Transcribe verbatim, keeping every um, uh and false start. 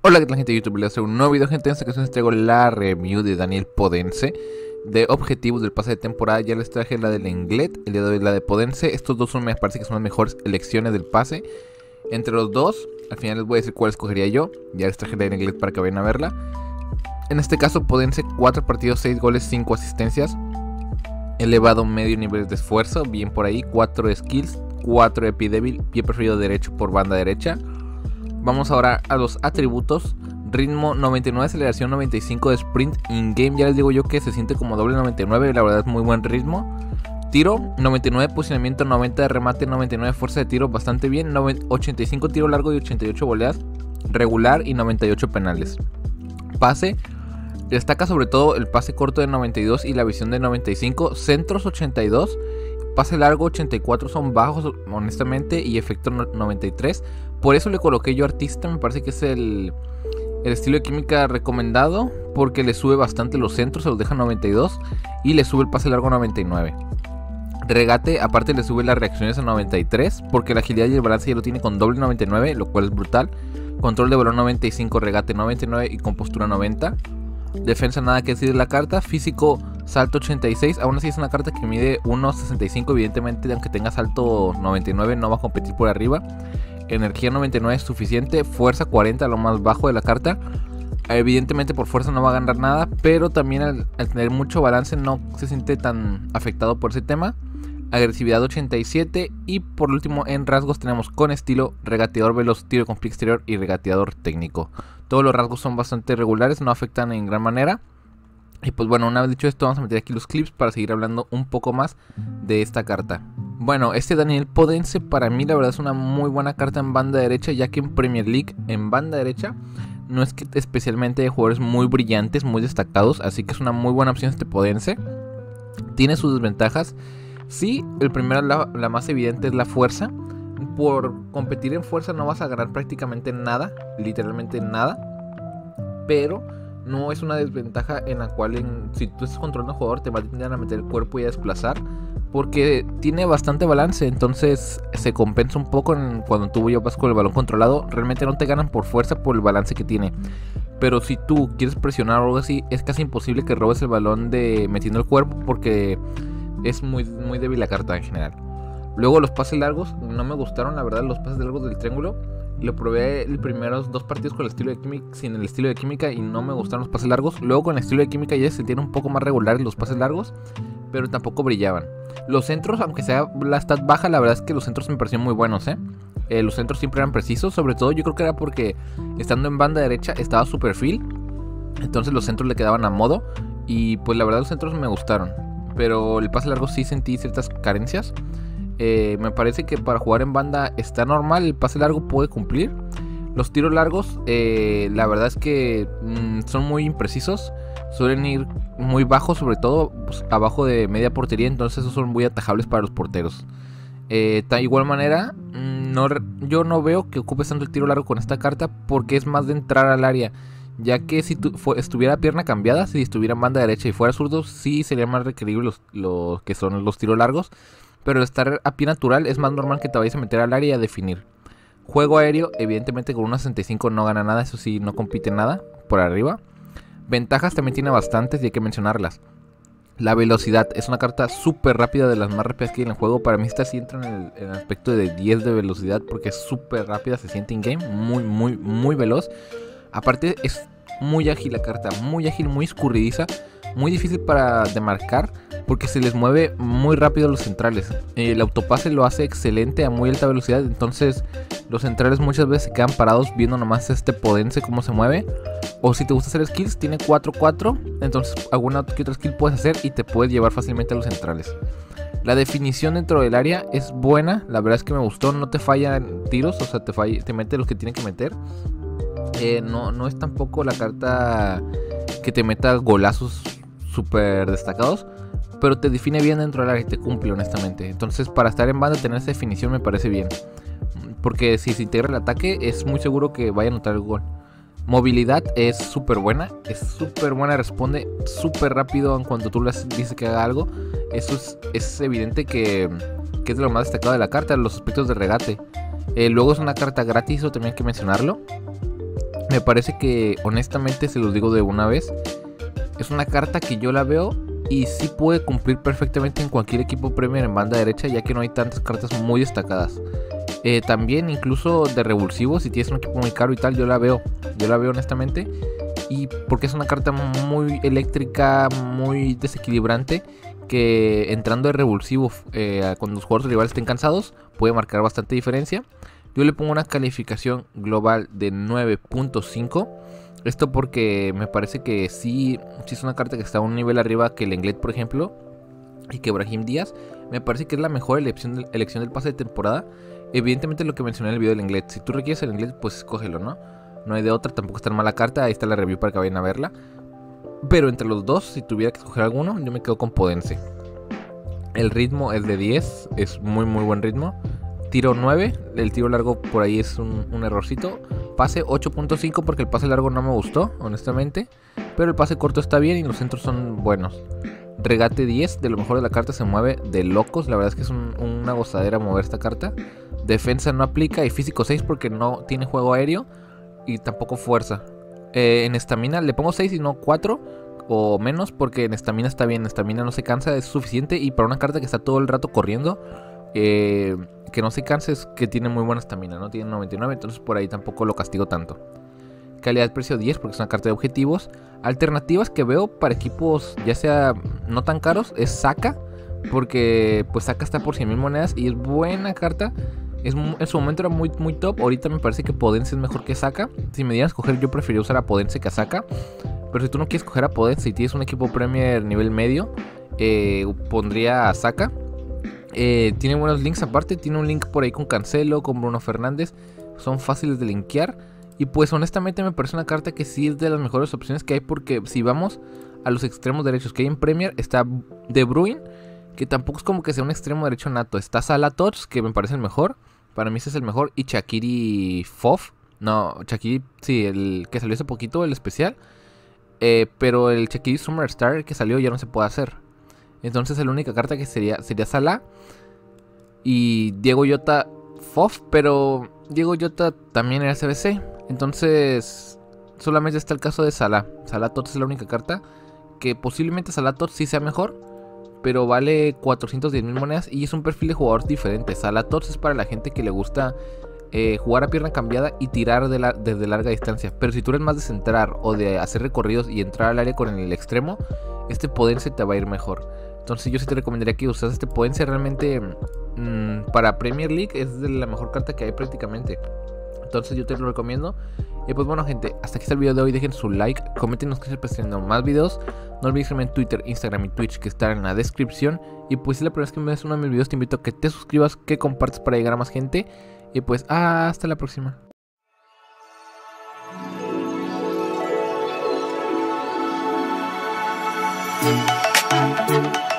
Hola, ¿qué tal, gente de YouTube? Les traigo un nuevo video, gente. En esta ocasión les traigo la review de Daniel Podence de objetivos del pase de temporada. Ya les traje la del Lenglet, el día de hoy la de Podence. Estos dos son, me parece que son las mejores elecciones del pase. Entre los dos, al final les voy a decir cuál escogería yo. Ya les traje la de Lenglet para que vayan a verla. En este caso, Podence, cuatro partidos, seis goles, cinco asistencias. Elevado medio nivel de esfuerzo, bien por ahí. cuatro skills, cuatro epi débil, pie preferido derecho por banda derecha. Vamos ahora a los atributos. Ritmo noventa y nueve, aceleración noventa y cinco de sprint in-game. Ya les digo yo que se siente como doble noventa y nueve, la verdad es muy buen ritmo. Tiro noventa y nueve, posicionamiento noventa de remate, noventa y nueve fuerza de tiro, bastante bien. ochenta y cinco tiro largo y ochenta y ocho voleas, regular y noventa y ocho penales. Pase, destaca sobre todo el pase corto de noventa y dos y la visión de noventa y cinco. Centros ochenta y dos, pase largo ochenta y cuatro, son bajos honestamente, y efecto noventa y tres. Por eso le coloqué yo artista, me parece que es el, el estilo de química recomendado, porque le sube bastante los centros, se los deja noventa y dos y le sube el pase largo a noventa y nueve. Regate, aparte le sube las reacciones a noventa y tres, porque la agilidad y el balance ya lo tiene con doble noventa y nueve, lo cual es brutal. Control de balón noventa y cinco, regate noventa y nueve y compostura noventa. Defensa nada que decir de la carta. Físico, salto ochenta y seis, aún así es una carta que mide uno sesenta y cinco, evidentemente aunque tenga salto noventa y nueve no va a competir por arriba. Energía noventa y nueve es suficiente, fuerza cuarenta, lo más bajo de la carta. Evidentemente por fuerza no va a ganar nada, pero también al, al tener mucho balance no se siente tan afectado por ese tema. Agresividad ochenta y siete, y por último en rasgos tenemos con estilo, regateador veloz, tiro con pie exterior y regateador técnico. Todos los rasgos son bastante regulares, no afectan en gran manera. Y pues bueno, una vez dicho esto, vamos a meter aquí los clips para seguir hablando un poco más de esta carta. Bueno, este Daniel Podence para mí la verdad es una muy buena carta en banda derecha, ya que en Premier League en banda derecha no es que especialmente de jugadores muy brillantes, muy destacados, así que es una muy buena opción este Podence. Tiene sus desventajas. Sí, el primero, la, la más evidente es la fuerza. Por competir en fuerza no vas a ganar prácticamente nada, literalmente nada, pero no es una desventaja en la cual en, si tú estás controlando al jugador te va a tener a meter el cuerpo y a desplazar, porque tiene bastante balance, entonces se compensa un poco en, cuando tú vas con el balón controlado. Realmente no te ganan por fuerza por el balance que tiene, pero si tú quieres presionar o algo así, es casi imposible que robes el balón de metiendo el cuerpo, porque es muy, muy débil la carta en general. Luego los pases largos no me gustaron, la verdad, los pases largos del triángulo. Lo probé los primeros dos partidos con el estilo de química, sin el estilo de química, y no me gustaron los pases largos. Luego con el estilo de química ya se sentían un poco más regulares los pases largos, pero tampoco brillaban. Los centros, aunque sea la stat baja, la verdad es que los centros me parecieron muy buenos, ¿eh? Eh, los centros siempre eran precisos, sobre todo yo creo que era porque estando en banda derecha estaba su perfil, entonces los centros le quedaban a modo, y pues la verdad los centros me gustaron. Pero el pase largo sí sentí ciertas carencias. Eh, me parece que para jugar en banda está normal, el pase largo puede cumplir. Los tiros largos, eh, la verdad es que mmm, son muy imprecisos. Suelen ir muy bajos, sobre todo pues, abajo de media portería, entonces esos son muy atajables para los porteros. Eh, de igual manera, mmm, no, yo no veo que ocupes tanto el tiro largo con esta carta, porque es más de entrar al área. Ya que si tu, fue, estuviera pierna cambiada, si estuviera en banda derecha y fuera zurdo, sí sería más requerible los, los que son los tiros largos. Pero al estar a pie natural es más normal que te vayas a meter al área y a definir. Juego aéreo, evidentemente con uno sesenta y cinco no gana nada, eso sí, no compite nada por arriba. Ventajas también tiene bastantes y hay que mencionarlas. La velocidad, es una carta súper rápida, de las más rápidas que hay en el juego. Para mí esta sí entra en el, en el aspecto de diez de velocidad, porque es súper rápida, se siente in-game, muy, muy, muy veloz. Aparte es muy ágil la carta, muy ágil, muy escurridiza, muy difícil para demarcar, porque se les mueve muy rápido los centrales. El autopase lo hace excelente a muy alta velocidad, entonces los centrales muchas veces se quedan parados viendo nomás este Podence cómo se mueve. O si te gusta hacer skills, tiene cuatro cuatro, entonces alguna que otra skill puedes hacer y te puedes llevar fácilmente a los centrales. La definición dentro del área es buena, la verdad es que me gustó, no te fallan tiros, o sea te, falla, te mete los que tiene que meter. Eh, no, no es tampoco la carta que te meta golazos súper destacados, pero te define bien dentro del área y te cumple honestamente. Entonces para estar en banda tener esa definición me parece bien, porque si se integra el ataque es muy seguro que vaya a anotar el gol. Movilidad es súper buena, es súper buena, responde súper rápido en cuanto tú le dices que haga algo. Eso es, es evidente que, que es de lo más destacado de la carta, los aspectos de regate. Eh, luego es una carta gratis, eso también hay que mencionarlo. Me parece que, honestamente, se los digo de una vez, es una carta que yo la veo y sí puede cumplir perfectamente en cualquier equipo Premier en banda derecha, ya que no hay tantas cartas muy destacadas. Eh, también incluso de revulsivo, si tienes un equipo muy caro y tal, yo la veo, yo la veo honestamente. Y porque es una carta muy eléctrica, muy desequilibrante, que entrando de revulsivo eh, cuando los jugadores rivales estén cansados, puede marcar bastante diferencia. Yo le pongo una calificación global de nueve punto cinco. Esto porque me parece que sí, sí es una carta que está a un nivel arriba que el Lenglet, por ejemplo, y que Brahim Díaz. Me parece que es la mejor elección, de, elección del pase de temporada. Evidentemente lo que mencioné en el video del Lenglet, si tú requieres el Lenglet, pues escógelo, ¿no? No hay de otra, tampoco está en mala carta, ahí está la review para que vayan a verla. Pero entre los dos, si tuviera que escoger alguno, yo me quedo con Podense. El ritmo es de diez, es muy muy buen ritmo. Tiro nueve, el tiro largo por ahí es un, un errorcito. Pase ocho punto cinco porque el pase largo no me gustó, honestamente. Pero el pase corto está bien y los centros son buenos. Regate diez, de lo mejor de la carta, se mueve de locos. La verdad es que es un, una gozadera mover esta carta. Defensa no aplica y físico seis porque no tiene juego aéreo y tampoco fuerza. Eh, en estamina le pongo seis y no cuatro o menos porque en estamina está bien. En estamina no se cansa, es suficiente. Y para una carta que está todo el rato corriendo, eh, que no se canse, es que tiene muy buena estamina, ¿no? Tiene noventa y nueve, entonces por ahí tampoco lo castigo tanto. Calidad-precio diez porque es una carta de objetivos. Alternativas que veo para equipos ya sea no tan caros es Saka, porque pues Saka está por cien mil monedas y es buena carta. Es, en su momento era muy, muy top. Ahorita me parece que Podense es mejor que Saka. Si me dieran a escoger, yo preferiría usar a Podense que a Saka. Pero si tú no quieres escoger a Podense y tienes un equipo Premier nivel medio, eh, pondría a Saka. Eh, tiene buenos links aparte. Tiene un link por ahí con Cancelo, con Bruno Fernández. Son fáciles de linkear. Y pues honestamente me parece una carta que sí es de las mejores opciones que hay. Porque si vamos a los extremos derechos que hay en Premier, está De Bruyne, que tampoco es como que sea un extremo derecho nato. Está Salah Tots, que me parece el mejor. Para mí ese es el mejor. Y Shaqiri Fof. No, Shaqiri, sí, el que salió hace poquito, el especial. Eh, pero el Shaqiri Summer Star que salió ya no se puede hacer. Entonces la única carta que sería sería Salah. Y Diego Jota Fof. Pero Diego Jota también era C B C. Entonces solamente está el caso de Salah. Salah Tots es la única carta que posiblemente Salah Tots sí sea mejor, pero vale cuatrocientos diez mil monedas y es un perfil de jugador diferente. Salah Tots es para la gente que le gusta eh, jugar a pierna cambiada y tirar de la, desde larga distancia. Pero si tú eres más de centrar o de hacer recorridos y entrar al área con el extremo, este Podense te va a ir mejor. Entonces yo sí te recomendaría que usas este Podense. Realmente mmm, para Premier League es de la mejor carta que hay prácticamente. Entonces yo te lo recomiendo. Y pues bueno, gente, hasta aquí está el video de hoy. Dejen su like, coméntenos que se presenten más videos. No olvides seguirme en Twitter, Instagram y Twitch, que están en la descripción. Y pues si es la primera vez que me ves uno de mis videos, te invito a que te suscribas, que compartas para llegar a más gente. Y pues hasta la próxima. Thank you.